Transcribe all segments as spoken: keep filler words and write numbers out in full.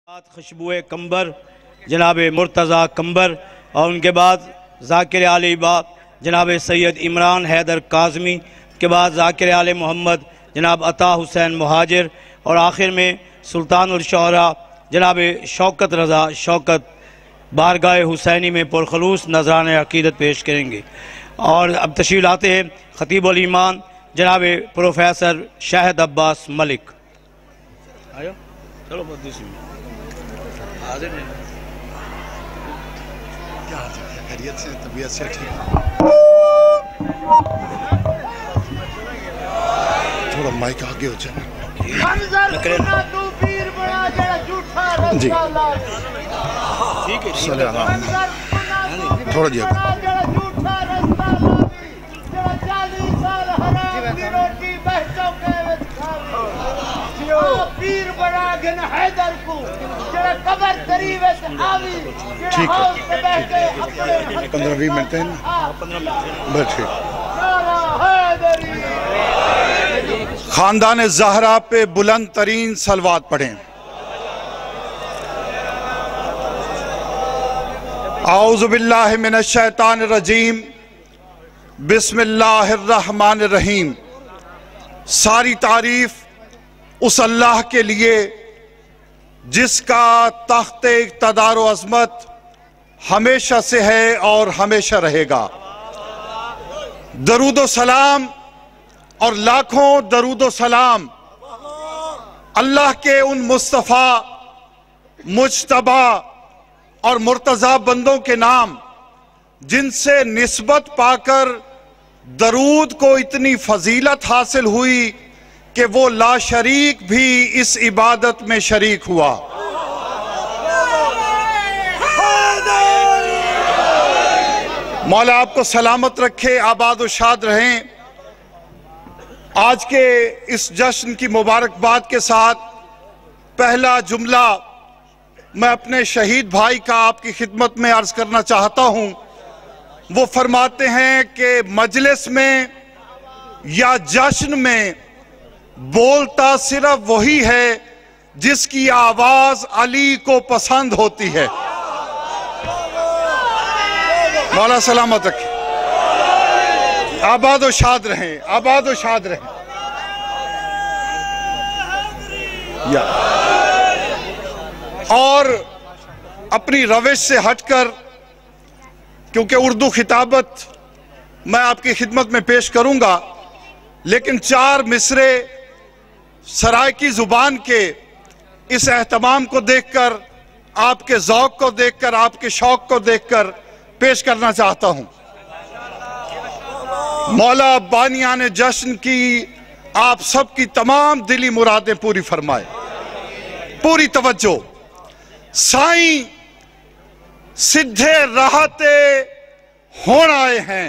खुशबुए कंबर जनाब मुर्तज़ा कंबर और उनके बाद ज़ाकिर आले बाप जनाब सैयद इमरान हैदर काज़मी के बाद ज़ाकिर आले मोहम्मद जनाब अता हुसैन मुहाजिर और आखिर में सुल्तानुल शोहरा जनाब शौकत रज़ा शौकत बारगाह हुसैनी में पुरखलूस नजरान अक़ीदत पेश करेंगे। और अब तशरीफ़ लाते हैं ख़तीबुल ईमान जनाब प्रोफेसर शाहिद अब्बास मलिक। आयो चलो हाजिर नहीं क्या खैरियत से तबीयत से ठीक थोड़ा माइक आगे हो जाए जी ठीक है थोड़ा जी ठीक है पंद्रह बीस मिनट है बस ठीक। खानदान ज़हरा पे बुलंद तरीन सलवात पढ़ें। औज़ु बिल्लाहि मिनश शैतानिर रजीम बिस्मिल्लाहिर रहमानिर रहीम। सारी तारीफ उस अल्लाह के लिए जिसका तख्ते इक़्तिदार व अज़मत हमेशा से है और हमेशा रहेगा। दरूद व सलाम और लाखों दरूद व सलाम अल्लाह के उन मुस्तफ़ा मुज्तबा और मुर्तज़ा बंदों के नाम जिनसे निस्बत पाकर दरूद को इतनी फजीलत हासिल हुई कि वो ला शरीक भी इस इबादत में शरीक हुआ। मौला आपको सलामत रखे, आबाद व शाद रहें। आज के इस जश्न की मुबारकबाद के साथ पहला जुमला मैं अपने शहीद भाई का आपकी खिदमत में अर्ज करना चाहता हूं। वो फरमाते हैं कि मजलिस में या जश्न में बोलता सिर्फ वही है जिसकी आवाज अली को पसंद होती है। मौला सलामत रखे, आबाद व शाद रहें, आबाद व शाद रहें। या और अपनी रविश से हटकर, क्योंकि उर्दू खिताबत मैं आपकी खिदमत में पेश करूंगा, लेकिन चार मिसरे सराइकी जुबान के इस एहतमाम को देखकर, आपके ज़ौक़ को देखकर, आपके शौक़ को देखकर पेश करना चाहता हूं। मौला बानियान जश्न की आप सबकी तमाम दिली मुरादें पूरी फरमाए। पूरी तवज्जो। साईं सिद्धे राहते होण आए हैं।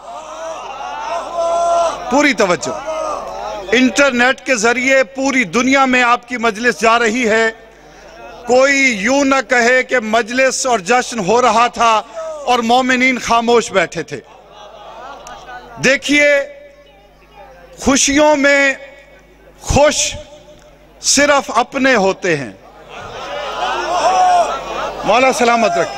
पूरी तवज्जो। इंटरनेट के जरिए पूरी दुनिया में आपकी मजलिस जा रही है। कोई यूं न कहे कि मजलिस और जश्न हो रहा था और मोमिनीन खामोश बैठे थे। देखिए, खुशियों में खुश सिर्फ अपने होते हैं। मौला सलामत रखे।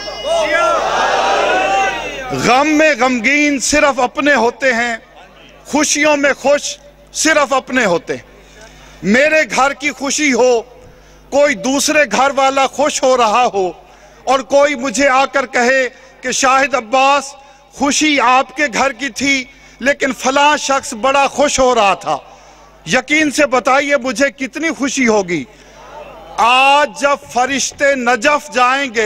गम में गमगीन सिर्फ अपने होते हैं, खुशियों में खुश सिर्फ अपने होते हैं। मेरे घर की खुशी हो, कोई दूसरे घर वाला खुश हो रहा हो और कोई मुझे आकर कहे कि शाहिद अब्बास खुशी आपके घर की थी लेकिन फलां शख्स बड़ा खुश हो रहा था, यकीन से बताइए मुझे कितनी खुशी होगी। आज जब फरिश्ते नजफ जाएंगे,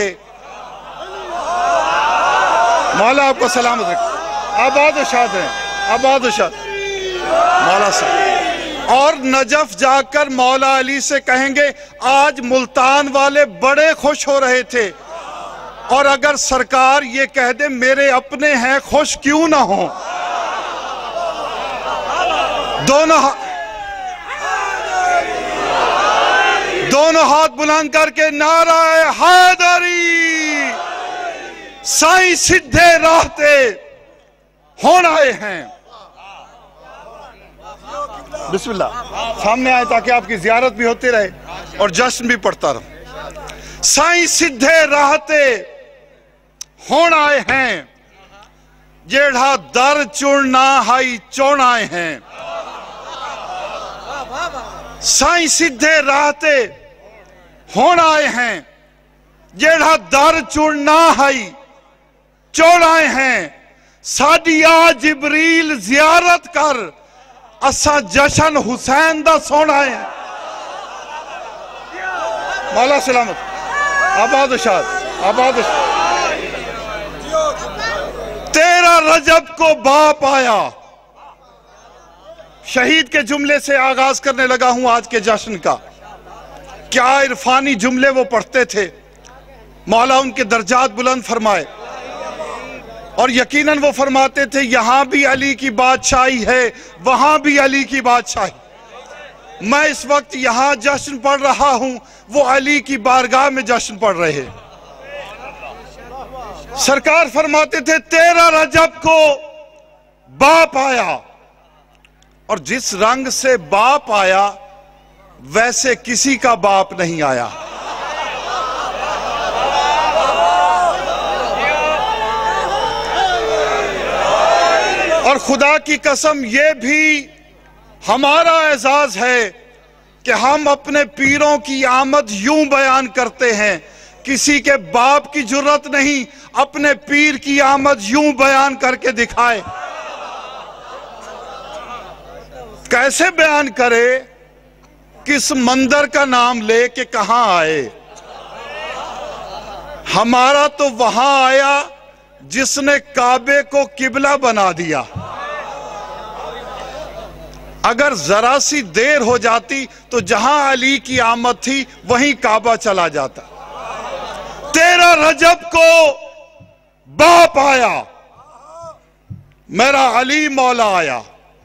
मौला आपको सलामत रखे, आबाद व शाद हैं, आबाद व शाद। मौला साहब और नजफ जाकर मौला अली से कहेंगे आज मुल्तान वाले बड़े खुश हो रहे थे, और अगर सरकार ये कह दे मेरे अपने हैं खुश क्यों ना हो। दोनों दोनों हाथ बुलंद करके नाराए हैदरी। साईं सिद्धे राहते होण आए हैं। बिस्मिल्लाह सामने आए ताकि आपकी ज़ियारत भी होती रहे और जश्न भी पढ़ता रहो। साईं सीधे राहते होण आए हैं, जेड़ा दर चुनना हाई चोण आए हैं। साईं सीधे राहते होण आए हैं, जेड़ा दर चुनना हाई चोण आए हैं। साडी आ जिबरील जियारत कर, असा जशन हुसैन दा सोना है। मौला सलामत, आबाद शाद, आबाद। तेरह रजब को बाप आया, शहीद के जुमले से आगाज करने लगा हूं आज के जश्न का। क्या इरफानी जुमले वो पढ़ते थे, मौला उनके दर्जात बुलंद फरमाए। और यकीनन वो फरमाते थे यहां भी अली की बादशाही है, वहां भी अली की बादशाही। मैं इस वक्त यहां जश्न पढ़ रहा हूं, वो अली की बारगाह में जश्न पढ़ रहे हैं। सरकार फरमाते थे तेरह रजब को बाप आया, और जिस रंग से बाप आया वैसे किसी का बाप नहीं आया। और खुदा की कसम ये भी हमारा एजाज है कि हम अपने पीरों की आमद यूं बयान करते हैं, किसी के बाप की जुर्रत नहीं अपने पीर की आमद यूं बयान करके दिखाए। कैसे बयान करे, किस मंदिर का नाम ले के कहां आए। हमारा तो वहां आया जिसने काबे को किबला बना दिया। अगर जरा सी देर हो जाती तो जहां अली की आमद थी वहीं काबा चला जाता। तेरह रजब को बाप आया, मेरा अली मौला आया,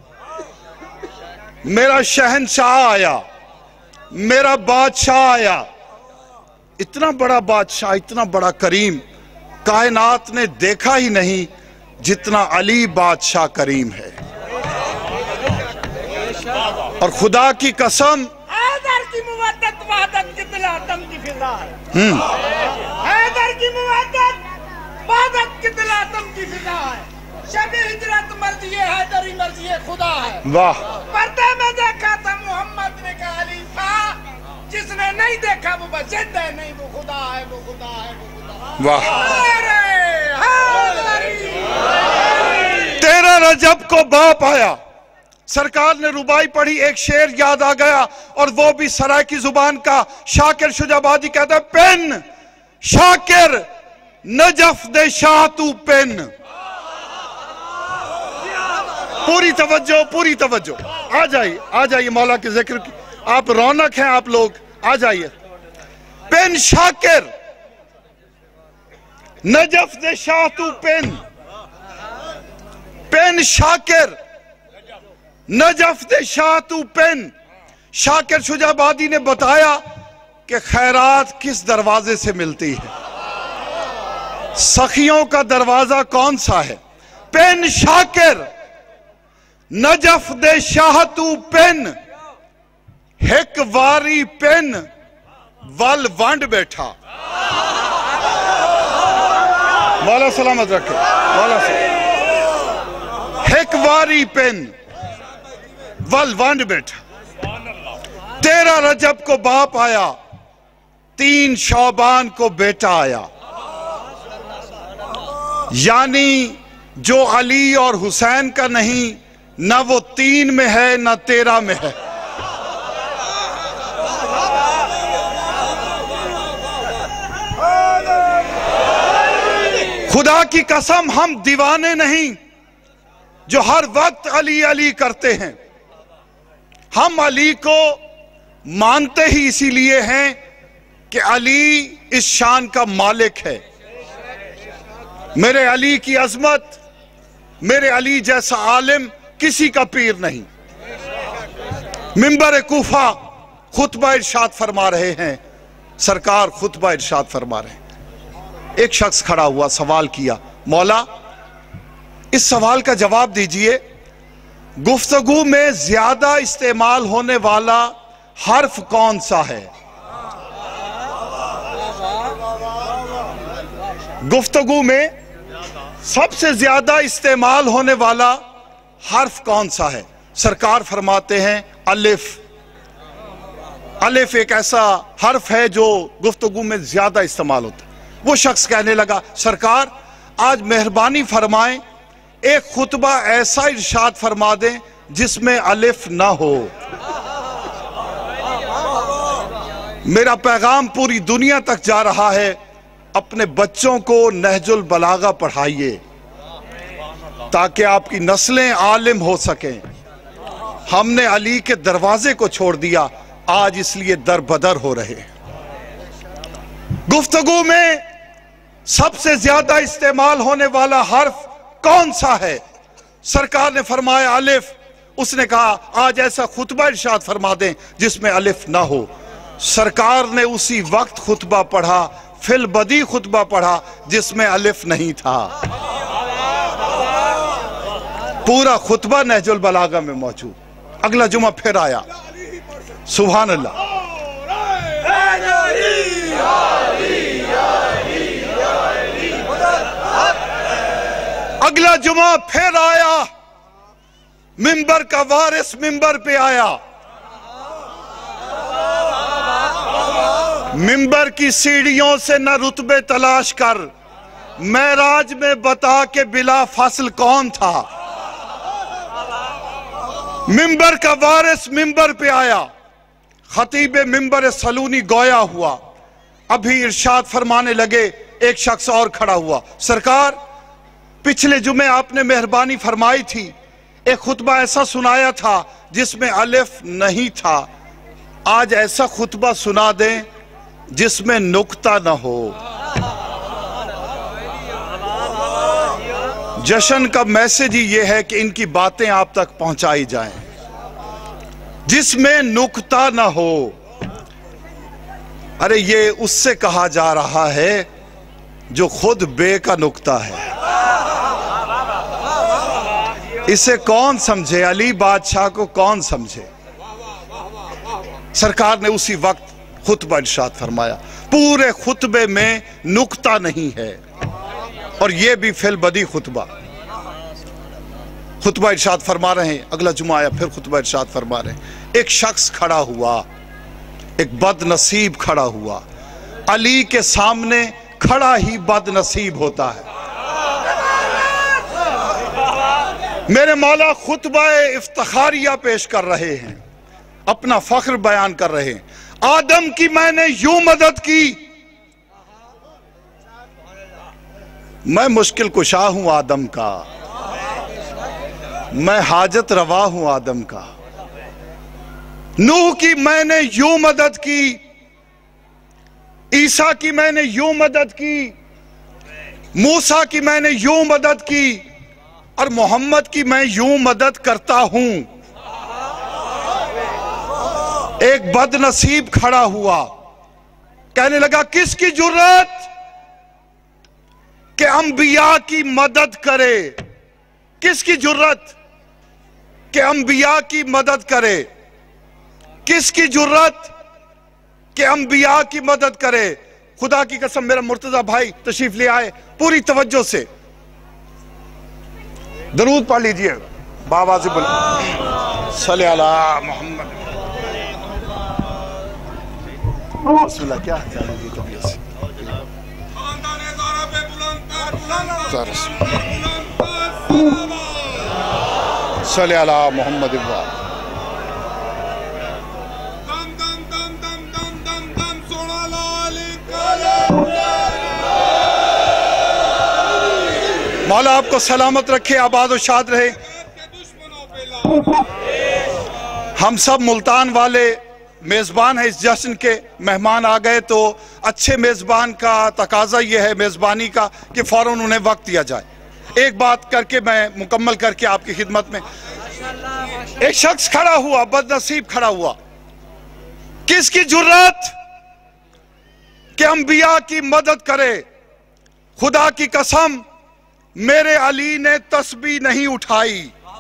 मेरा शहनशाह आया, मेरा बादशाह आया। इतना बड़ा बादशाह, इतना बड़ा करीम कायनात ने देखा ही नहीं जितना अली बादशाह करीम है। और खुदा की कसम हैदर की मुवद्दत वहदत कितला तम की फिजा है। हैदर की मुवद्दत वहदत कितला तम की फिजा है। शब हिजरत मर्जी हैदरी मर्जी खुदा है। वाह। पर्दे में देखा था मोहम्मद ने कहा अली था, जिसने नहीं देखा वो बस जिंदा है, नहीं वो खुदा है, वो खुदा है, वो खुदा है। वाह। हैदरी। तेरह रजब को बाप आया। सरकार ने रुबाई पढ़ी, एक शेर याद आ गया, और वो भी सराय की जुबान का। शाकिर शुजाबादी कहता है पेन शाकिर नजफ दे शाह तू पेन। पूरी तवज्जो, पूरी तवज्जो। आ जाइए, आ जाइए मौला के जिक्र की, आप रौनक हैं आप लोग, आ जाइए। पेन शाकिर नजफ दे शाह तू पेन, पेन शाकिर नजफ दे शाह तू पेन। शाकिर शुजाबादी ने बताया कि खैरात किस दरवाजे से मिलती है, सखियों का दरवाजा कौन सा है। पेन शाकिर नजफ दे शाह तू पेन, हिक वारी पेन वल वंड बैठा। मौला सलामत रखे, मौला सलामत। हिक वारी पेन वल वंड बैठा। तेरह रजब को बाप आया, तीन शौबान को बेटा आया। यानी जो अली और हुसैन का नहीं, ना वो तीन में है ना तेरह में है। खुदा की कसम हम दीवाने नहीं जो हर वक्त अली अली करते हैं। हम अली को मानते ही इसीलिए हैं कि अली इस शान का मालिक है। मेरे अली की अजमत, मेरे अली जैसा आलिम किसी का पीर नहीं। मिंबर कूफा खुतबा इरशाद फरमा रहे हैं, सरकार खुतबा इरशाद फरमा रहे हैं। एक शख्स खड़ा हुआ, सवाल किया, मौला इस सवाल का जवाब दीजिए, गुफ्तगू में ज्यादा इस्तेमाल होने वाला हर्फ कौन सा है। गुफ्तगू में सबसे ज्यादा इस्तेमाल होने वाला हर्फ कौन सा है? सरकार फरमाते हैं अलिफ। अलिफ एक ऐसा हर्फ है जो गुफ्तगू में ज्यादा इस्तेमाल होता है। वो शख्स कहने लगा, सरकार आज मेहरबानी फरमाएं, एक खुतबा ऐसा इरशाद फरमा दें जिसमें अलिफ ना हो। मेरा पैगाम पूरी दुनिया तक जा रहा है, अपने बच्चों को नहजुल बलागा पढ़ाइए ताकि आपकी नस्लें आलिम हो सकें। हमने अली के दरवाजे को छोड़ दिया, आज इसलिए दर बदर हो रहे। गुफ्तगू में सबसे ज्यादा इस्तेमाल होने वाला हर्फ कौन सा है? सरकार ने फरमाया अलिफ। उसने कहा आज ऐसा खुतबा इरशाद फरमा दें जिसमें अलिफ ना हो। सरकार ने उसी वक्त खुतबा पढ़ा, फिल बदी खुतबा पढ़ा जिसमें अलिफ नहीं था। पूरा खुतबा नहजुल बलागा में मौजूद। अगला जुमा फिर आया, सुभान अल्लाह। अगला जुमा फिर आया, मिंबर का वारिस मिंबर पे आया। मिंबर की सीढ़ियों से न रुतबे तलाश कर, मेराज में बता के बिला फासिल कौन था। मिंबर का वारिस मिंबर पे आया, खतीब मिंबर सलूनी गोया हुआ। अभी इरशाद फरमाने लगे, एक शख्स और खड़ा हुआ, सरकार पिछले जुमे आपने मेहरबानी फरमाई थी, एक खुतबा ऐसा सुनाया था जिसमें अलिफ नहीं था, आज ऐसा खुतबा सुना दें जिसमें नुक्ता न हो। जश्न का मैसेज ही यह है कि इनकी बातें आप तक पहुंचाई जाएं जिसमें नुक्ता न हो। अरे ये उससे कहा जा रहा है जो खुद बे का नुक्ता है। इसे कौन समझे? अली बादशाह को कौन समझे? सरकार ने उसी वक्त खुतबा इरशाद फरमाया। पूरे खुतबे में नुक्ता नहीं है और यह भी फिल बदी खुतबा। खुतबा इरशाद फरमा रहे हैं, अगला जुमा आया फिर खुतबा इरशाद फरमा रहे हैं। एक शख्स खड़ा हुआ, एक बदनसीब खड़ा हुआ। अली के सामने खड़ा ही बदनसीब होता है। मेरे मौला खुतबा इफ्तिखारिया पेश कर रहे हैं, अपना फख्र बयान कर रहे हैं। आदम की मैंने यूं मदद की, मैं मुश्किल कुशा हूं आदम का, मैं हाजत रवा हूं आदम का। नूह की मैंने यूं मदद की, ईसा की मैंने यूं मदद की, मूसा की मैंने यूं मदद की और मोहम्मद की मैं यूं मदद करता हूं। एक बदनसीब खड़ा हुआ, कहने लगा किसकी जुर्रत कि अंबिया की मदद करे, किसकी जुर्रत कि अंबिया की मदद करे, किसकी जुर्रत कि अंबिया की मदद करे। खुदा की कसम मेरा मुर्तजा भाई तशरीफ ले आए, पूरी तवज्जो से दरूद पढ़ लीजिए बाबा से बोल सल्ले अला मोहम्मद। बिस्मिल्लाह, क्या हाल है तबीयत से? सल्ले अला मोहम्मद। मौला आपको सलामत रखे, आबाद और शाद रहे। हम सब मुल्तान वाले मेज़बान हैं इस जश्न के, मेहमान आ गए तो अच्छे मेज़बान का तकाजा यह है मेज़बानी का कि फ़ौरन उन्हें वक्त दिया जाए। एक बात करके मैं मुकम्मल करके आपकी खिदमत में, एक शख्स खड़ा हुआ, बदनसीब खड़ा हुआ, किसकी जुर्रत कि अंबिया की मदद करे। खुदा की कसम मेरे अली ने तस्बीह नहीं उठाई,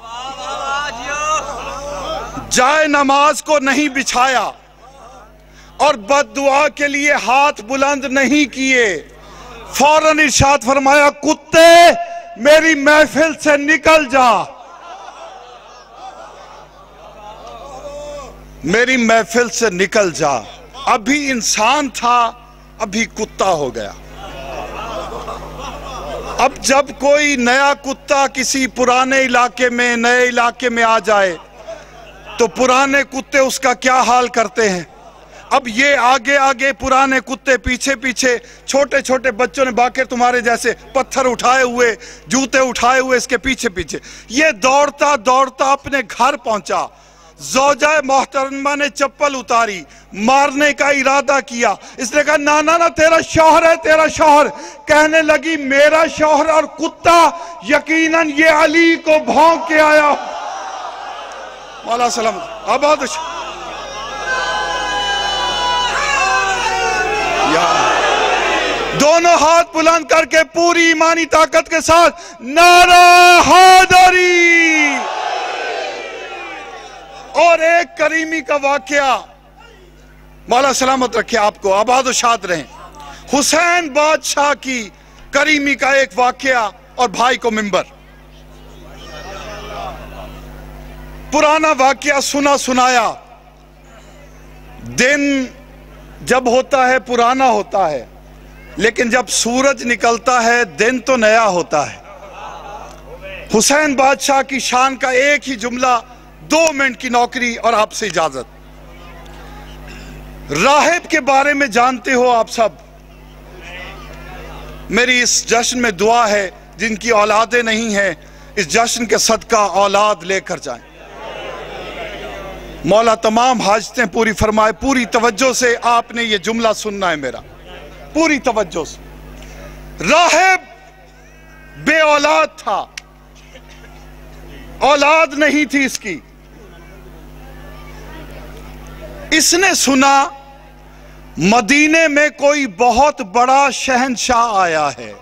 जाए नमाज को नहीं बिछाया और बद्दुआ के लिए हाथ बुलंद नहीं किए। फौरन इरशाद फरमाया, कुत्ते मेरी महफिल से निकल जा, मेरी महफिल से निकल जा। अभी इंसान था, अभी कुत्ता हो गया। अब जब कोई नया कुत्ता किसी पुराने इलाके में, नए इलाके में आ जाए तो पुराने कुत्ते उसका क्या हाल करते हैं। अब ये आगे आगे, पुराने कुत्ते पीछे पीछे, छोटे छोटे बच्चों ने बाकर तुम्हारे जैसे पत्थर उठाए हुए, जूते उठाए हुए इसके पीछे पीछे। ये दौड़ता दौड़ता अपने घर पहुंचा। ज़ौजा मोहतरमा ने चप्पल उतारी, मारने का इरादा किया। इसने कहा, ना ना ना, तेरा शौहर है, तेरा शौहर। कहने लगी, मेरा शौहर और कुत्ता, यकीनन ये अली को भौंक के आया। मौला सलाम आबाद। दोनों हाथ बुलंद करके पूरी ईमानी ताकत के साथ नारा हैदरी। और एक करीमी का वाकया, मौला सलामत रखे आपको, आबाद और शाद रहें। हुसैन बादशाह की करीमी का एक वाकया और भाई को मिंबर। पुराना वाकया सुना सुनाया। दिन जब होता है पुराना होता है, लेकिन जब सूरज निकलता है दिन तो नया होता है। हुसैन बादशाह की शान का एक ही जुमला, दो मिनट की नौकरी और आपसे इजाजत। राहिब के बारे में जानते हो आप सब। मेरी इस जश्न में दुआ है, जिनकी औलादें नहीं हैं, इस जश्न के सदका औलाद लेकर जाएं। मौला तमाम हाजतें पूरी फरमाए। पूरी तवज्जो से आपने ये जुमला सुनना है मेरा, पूरी तवज्जो से। राहिब बे औलाद था, औलाद नहीं थी इसकी। इसने सुना मदीने में कोई बहुत बड़ा शहंशाह आया है,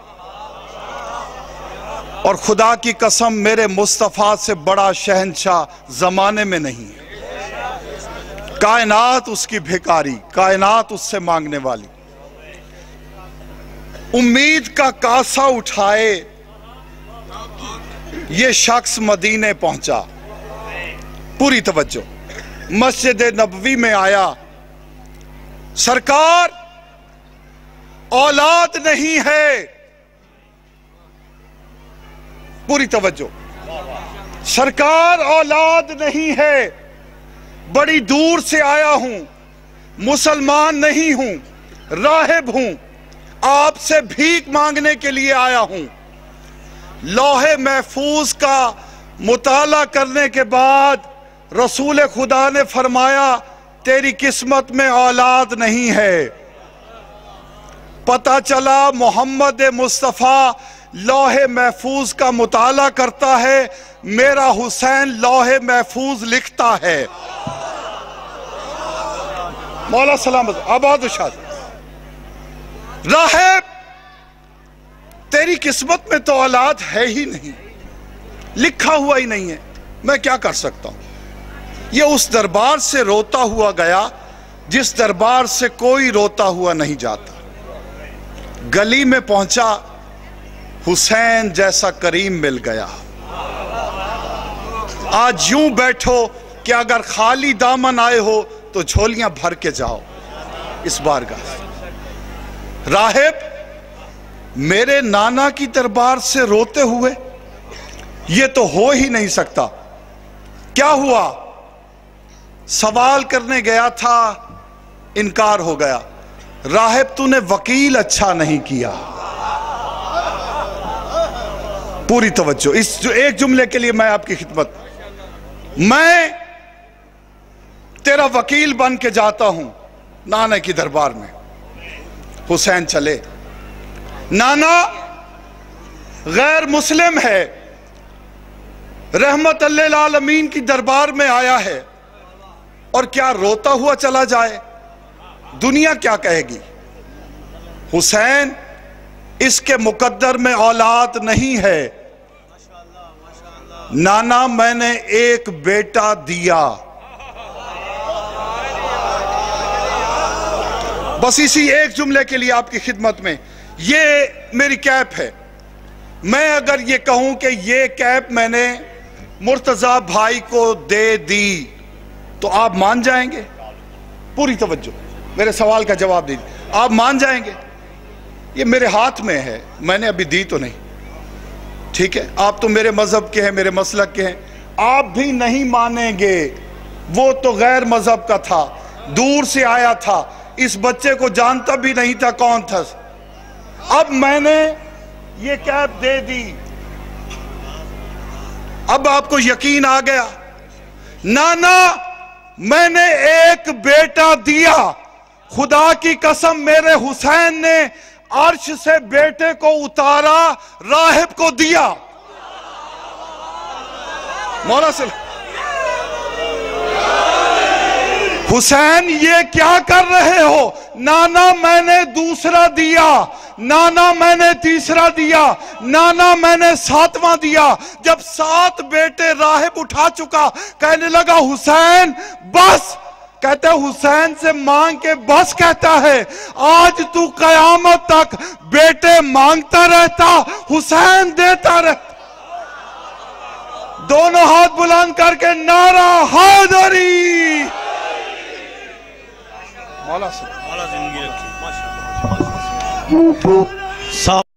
और खुदा की कसम मेरे मुस्तफा से बड़ा शहंशाह जमाने में नहीं है। कायनात उसकी भिखारी, कायनात उससे मांगने वाली। उम्मीद का कासा उठाए ये शख्स मदीने पहुंचा। पूरी तवज्जो। मस्जिद नबवी में आया। सरकार, औलाद नहीं है। पूरी तवज्जो। सरकार, औलाद नहीं है। बड़ी दूर से आया हूं, मुसलमान नहीं हूं, राहिब हूं, आपसे भीख मांगने के लिए आया हूं। लौहे महफूज का मुताला करने के बाद रसूल खुदा ने फरमाया, तेरी किस्मत में औलाद नहीं है। पता चला मोहम्मद मुस्तफ़ा लौहे महफूज का मुताला करता है, मेरा हुसैन लौहे महफूज लिखता है। मौला सलामत आबाद शाद। राहिब, तेरी किस्मत में तो औलाद है ही नहीं, लिखा हुआ ही नहीं है, मैं क्या कर सकता हूं। ये उस दरबार से रोता हुआ गया जिस दरबार से कोई रोता हुआ नहीं जाता। गली में पहुंचा, हुसैन जैसा करीम मिल गया। आज यूं बैठो कि अगर खाली दामन आए हो तो झोलियां भर के जाओ इस बारगाह। राहिब, मेरे नाना की दरबार से रोते हुए, यह तो हो ही नहीं सकता। क्या हुआ? सवाल करने गया था, इनकार हो गया। राहिब, तूने वकील अच्छा नहीं किया। पूरी तवज्जो। इस जो एक जुमले के लिए मैं आपकी खिदमत, मैं तेरा वकील बन के जाता हूं नाना की दरबार में। हुसैन चले। नाना गैर मुस्लिम है, रहमत अल्लिल आलमीन की दरबार में आया है, और क्या रोता हुआ चला जाए? दुनिया क्या कहेगी? हुसैन, इसके मुकद्दर में औलाद नहीं है। नाना, मैंने एक बेटा दिया। बस इसी एक जुमले के लिए आपकी खिदमत में ये मेरी कैप है। मैं अगर ये कहूं कि ये कैप मैंने मुर्तजा भाई को दे दी तो आप मान जाएंगे? पूरी तवज्जो, मेरे सवाल का जवाब दीजिए। आप मान जाएंगे? ये मेरे हाथ में है, मैंने अभी दी तो नहीं, ठीक है? आप तो मेरे मजहब के हैं, मेरे मसलक के हैं, आप भी नहीं मानेंगे। वो तो गैर मजहब का था, दूर से आया था, इस बच्चे को जानता भी नहीं था कौन था। अब मैंने ये कैप दे दी, अब आपको यकीन आ गया। नाना, मैंने एक बेटा दिया, खुदा की कसम मेरे हुसैन ने अर्श से बेटे को उतारा, राहिब को दिया। मौला से हुसैन ये क्या कर रहे हो? नाना मैंने दूसरा दिया, नाना मैंने तीसरा दिया, नाना मैंने सातवां दिया। जब सात बेटे राहिब उठा चुका, कहने लगा हुसैन बस। कहते हुसैन से मांग के बस कहता है। आज तू कयामत तक बेटे मांगता रहता, हुसैन देता रहता। दोनों हाथ बुलंद करके नारा हैदरी। मौला से जिंदगी रखी।